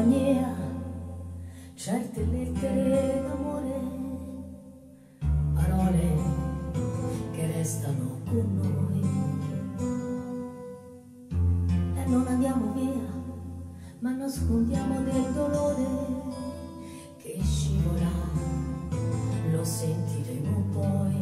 compagnia, certe lettere d'amore, parole che restano con noi. E non andiamo via, ma nascondiamo del dolore che scivola, lo sentiremo poi.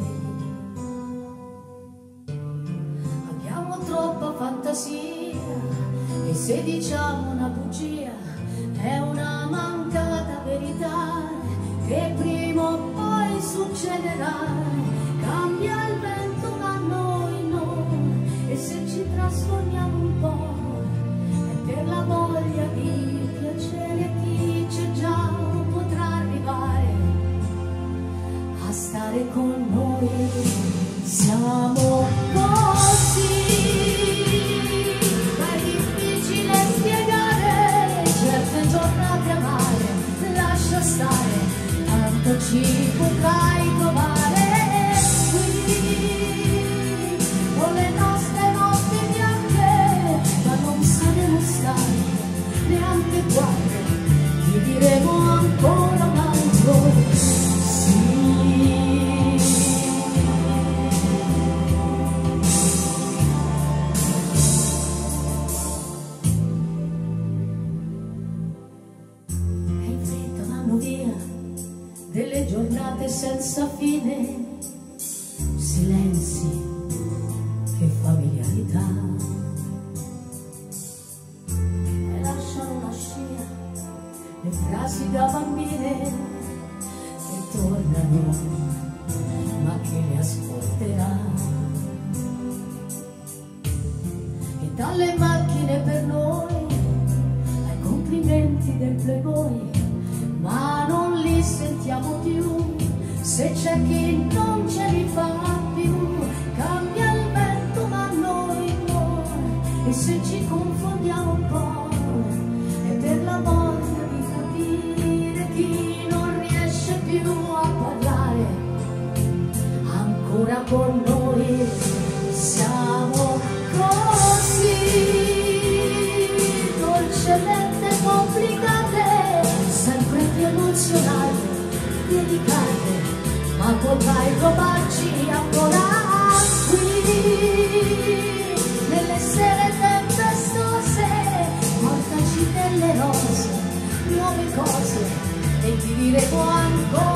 Abbiamo troppa fantasia e se diciamo una bugia è una mancata verità che prima o poi succederà. Cambia il vento ma noi no, e se ci trasformiamo un po' è per la voglia di piacere. Chi c'è già potrà arrivare a stare con noi. Siamo così, ma è difficile spiegare certe giornate amare. Lascia stare, tanto ci potrai trovare qui con le nostre notti bianche, ma non saremo stare neanche quando ti diremo ancora un altro sì. E in fretta vanno via delle giornate senza fine, silenzi, che familiarità, e lasciano una scia le frasi da bambine che tornano ma che le ascolterà. E dalle macchine per noi ai complimenti del playboy, ma non li sentiamo più se c'è chi non ce li fa più. Cambia il vento ma noi no, e se ci confondiamo un po' è per la voglia di capire. Chi non riesce più a parlare ancora con noi. Siamo così, dolcemente complicate, sempre più emozionali, dedicate, ma potrai trovarci ancora qui nelle sere tempestose. Portaci delle rose, nuove cose, e ti diremo ancora